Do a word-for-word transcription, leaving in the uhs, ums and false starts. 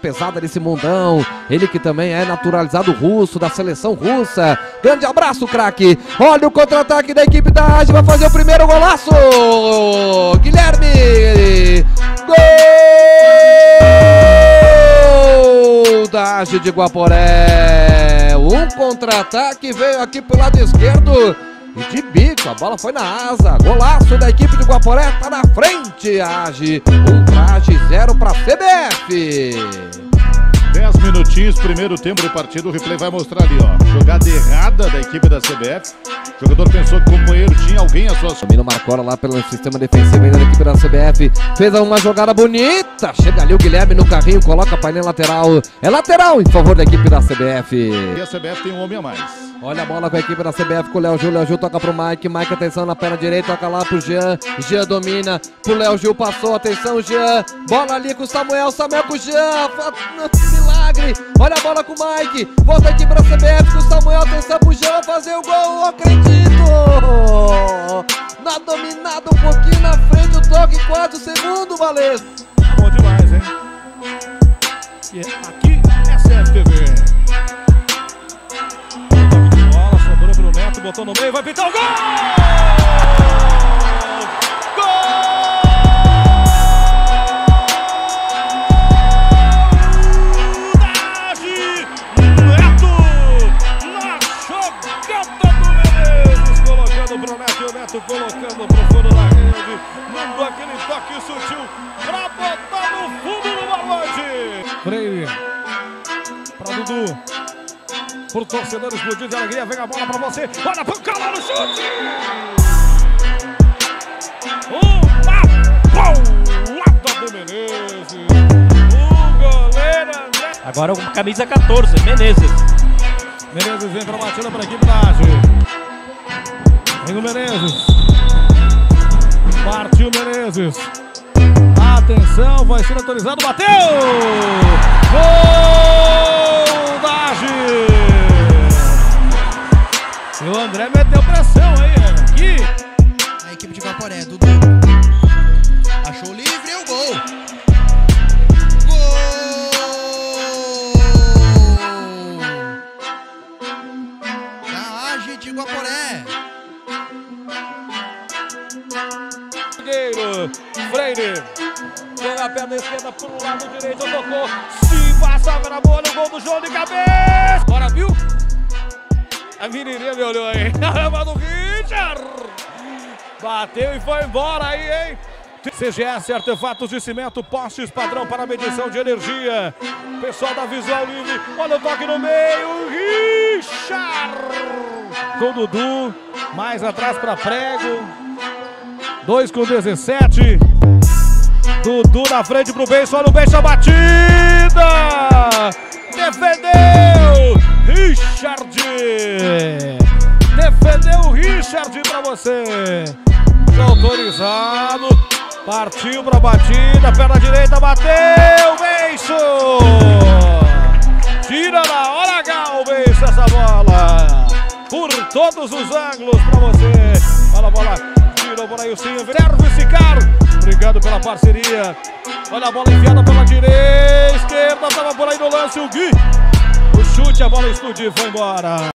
pesada desse mundão. Ele que também é naturalizado russo, da seleção russa. Grande abraço, craque. Olha o contra-ataque da equipe da A G E, vai fazer o primeiro golaço. Guilherme. Gol da A G E de Guaporé. Um contra-ataque veio aqui pro lado esquerdo. E de bico, a bola foi na asa. Golaço da equipe de Guaporé, tá na frente a A G E. Um pra A G E, zero pra C B F. dez minutinhos, primeiro tempo de partida, o replay vai mostrar ali, ó. Jogada errada da equipe da C B F. O jogador pensou que o companheiro tinha alguém à sua... Domina o Marcola lá pelo sistema defensivo ainda da equipe da C B F. Fez uma jogada bonita. Chega ali o Guilherme no carrinho, coloca a painel lateral. É lateral em favor da equipe da C B F. E a C B F tem um homem a mais. Olha a bola com a equipe da C B F com o Léo Gil. Léo Gil toca pro Mike. Mike, atenção na perna direita, toca lá pro Jean. Jean domina pro Léo Gil, passou, atenção Jean. Bola ali com o Samuel, Samuel com o Jean. Milagre. Olha a bola com o Mike. Volta a equipe da C B F com o Samuel, atenção pro Jean, vai fazer o gol, acredito. Na dominada um pouquinho na frente, o toque, quatro segundos, Valesco. Tá bom demais, hein? E aqui é C F T V. Sobrou pro Neto, botou no meio, vai pintar o gol! Gol! Da A G E! Neto! Na jogada do Menezes, colocando pro Neto, o Neto colocando pro fundo da rede, mandou aquele toque sutil pra botar no fundo do balante. Freire pra Dudu. Por torcedor explodir de alegria, vem a bola pra você, olha pro calor no chute! Uma paulada do Menezes, o goleiro André. Agora com camisa quatorze, Menezes. Menezes vem pra batida pra equipe da A G E. Vem o Menezes. Partiu Menezes. Atenção, vai ser autorizado, bateu! Gol da A G E! E o André meteu pressão aí, aqui. A equipe de Guaporé, Dudu. Achou livre e o gol. Gol! Da A G E de Guaporé. Freire. Vem a perna esquerda pro lado direito, tocou. Se passava na bola, o gol do João de cabeça. Bora, viu? A menininha me olhou aí. Caramba do Richard. Bateu e foi embora aí, hein? C G S, artefatos de cimento, postes padrão para medição de energia. Pessoal da Visual Livre, olha o toque no meio. Richard. Com o Dudu, mais atrás para Prego. dois com dezessete. Dudu na frente pro Beijo, olha o Beijo, a batida. Defendeu. Richard. Defendeu o Richard pra você. Autorizado. Partiu pra batida. Perna direita, bateu. Beijo. Tira na hora H o Beijo essa bola. Por todos os ângulos pra você. Olha a bola. Tirou por aí o Sim. Serve Sicar. Obrigado pela parceria. Olha a bola enfiada pela direita. Esquerda. Tava por aí no lance o Gui. O chute, a bola explodiu e foi embora.